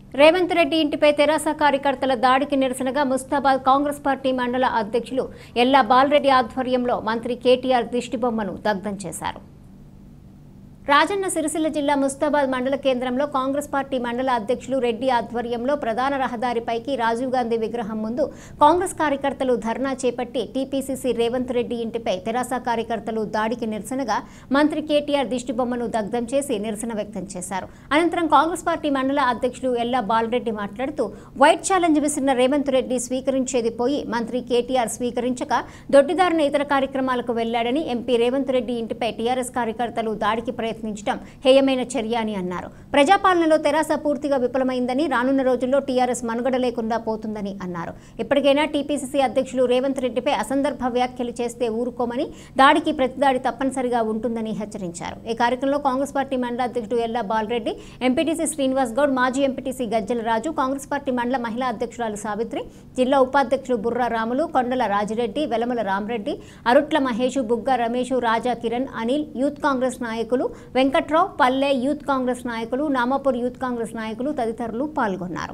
రేవంత్ రెడ్డి ఇంటిపై తెరాస కార్యకర్తల దాడికి నిరసనగా ముస్తాబాద్ కాంగ్రెస్ పార్టీ మండల అధ్యక్షులు ఎల్లా బాలరెడ్డి ఆధ్వర్యంలో మంత్రి కేటీఆర్ దిష్టిబొమ్మను దగ్ధం చేశారు. రాజన్న సిరిసిల్ల జిల్లా ముస్తాబాద్ మండల కేంద్రంలో కాంగ్రెస్ పార్టీ మండల అధ్యక్షులు రెడ్డి ఆధ్వర్యంలో ప్రధాన రహదారిపైకి రాజీవ్ గాంధీ విగ్రహం ముందు కాంగ్రెస్ కార్యకర్తలు ధర్నా చేపట్టి టీపీసీసీ రేవంత్ రెడ్డి ఇంటిపై తెరాస కార్యకర్తలు దాడికి నిరసనగా మంత్రి కేటీఆర్ దిష్టిబొమ్మను దగ్ధం చేసి నిరసన వ్యక్తం చేశారు. అనంతరం కాంగ్రెస్ పార్టీ మండల అధ్యక్షులు ఎల్లా బాలరెడ్డి మాట్లాడుతూ వైట్ ఛాలెంజ్ విసిరిన రేవంత్ రెడ్డి స్వీకరించేది పోయి మంత్రి కేటీఆర్ స్వీకరించక దొడ్డిదారిన ఇతర కార్యక్రమాలకు వెళ్లాడని, ఎంపీ రేవంత్ రెడ్డి ఇంటిపై టీఆర్ఎస్ కార్యకర్తలు దాడికి ప్రయత్నించడం హేయమైన చర్య అని అన్నారు. ప్రజాపాలనలో తెరాస పూర్తిగా విఫలమైందని, రానున్న రోజుల్లో టీఆర్ఎస్ మనుగడ లేకుండా పోతుందని అన్నారు. ఇప్పటికైనా టీపీసీసీ అధ్యక్షులు రేవంత్ రెడ్డిపై అసందర్భ వ్యాఖ్యలు చేస్తే ఊరుకోమని, దాడికి ప్రతిదాడి తప్పనిసరిగా ఉంటుందని హెచ్చరించారు. ఈ కార్యక్రమంలో కాంగ్రెస్ పార్టీ మండల అధ్యక్షుడు ఎల్లా బాలరెడ్డి, ఎంపీటీసీ శ్రీనివాస్ గౌడ్, మాజీ ఎంపీటీసీ గజ్జల రాజు, కాంగ్రెస్ పార్టీ మండల మహిళా అధ్యక్షురాలు సావిత్రి, జిల్లా ఉపాధ్యక్షులు బుర్రా రాములు, కొండల రాజిరెడ్డి, వెలమల రామరెడ్డి, అరుట్ల మహేష్, బుగ్గ రమేష్, రాజా కిరణ్, అనిల్, యూత్ కాంగ్రెస్ నాయకులు వెంకట్రావు, పల్లె యూత్ కాంగ్రెస్ నాయకులు, నామాపూర్ యూత్ కాంగ్రెస్ నాయకులు తదితరులు పాల్గొన్నారు.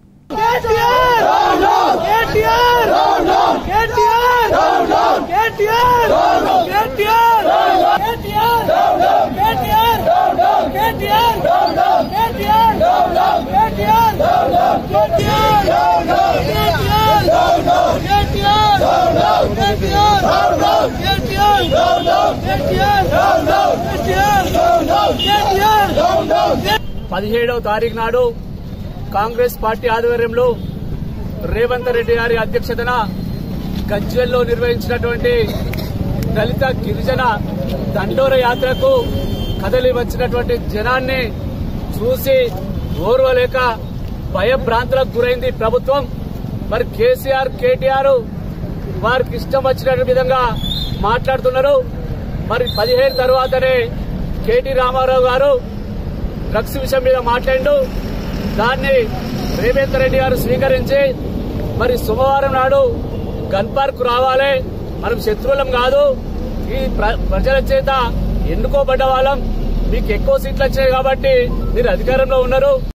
పదిహేడవ తారీఖు నాడు కాంగ్రెస్ పార్టీ ఆధ్వర్యంలో రేవంత్ రెడ్డి గారి అధ్యక్షతన గజ్వేల్లో నిర్వహించినటువంటి దళిత గిరిజన దండోర యాత్రకు కదలి వచ్చినటువంటి జనాన్ని చూసి ఓర్వలేక భయభ్రాంతులకు గురైంది ప్రభుత్వం. మరి కేసీఆర్, కేటీఆర్ వారికి ఇష్టం వచ్చిన విధంగా మాట్లాడుతున్నారు. మరి 17 తర్వాతనే కేటీ రామారావు గారు డ్రగ్స్ విషయం మీద మాట్లాడిండు. దాన్ని రేవంత్ రెడ్డి గారు స్వీకరించి మరి సోమవారం నాడు గన్ పార్క్ రావాలి, మనం శత్రువులం కాదు, ఈ ప్రజల చేత ఎన్నుకోబడ్డ వాళ్ళం, మీకు ఎక్కువ సీట్లు వచ్చాయి కాబట్టి మీరు అధికారంలో ఉన్నారు.